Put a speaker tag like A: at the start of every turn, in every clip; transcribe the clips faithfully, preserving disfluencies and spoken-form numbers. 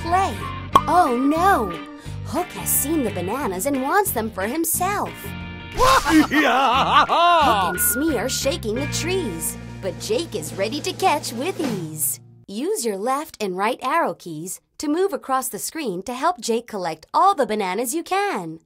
A: play. Oh no! Hook has seen the bananas and wants them for himself. Hook and Smee are shaking the trees, but Jake is ready to catch with ease. Use your left and right arrow keys to move across the screen to help Jake collect all the bananas you can.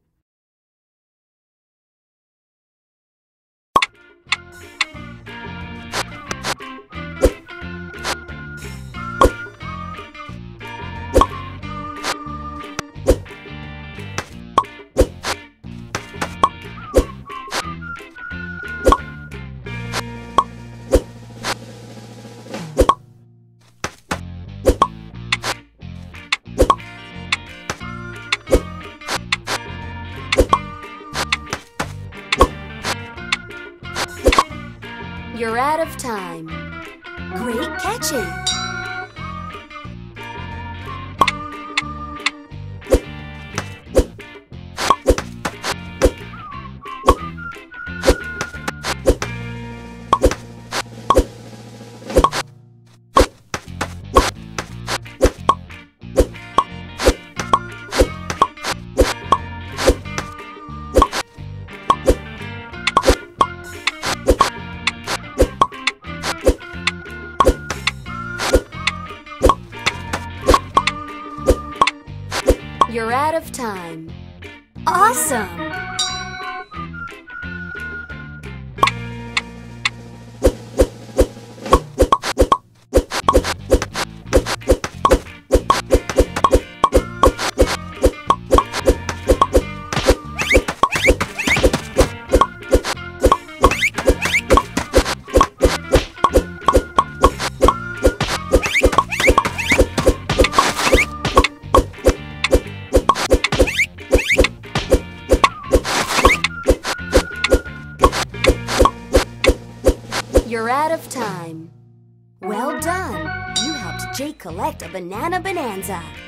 A: You're out of time. Great catching! You're out of time. Awesome! You're out of time. Well done! You helped Jake collect a banana bonanza.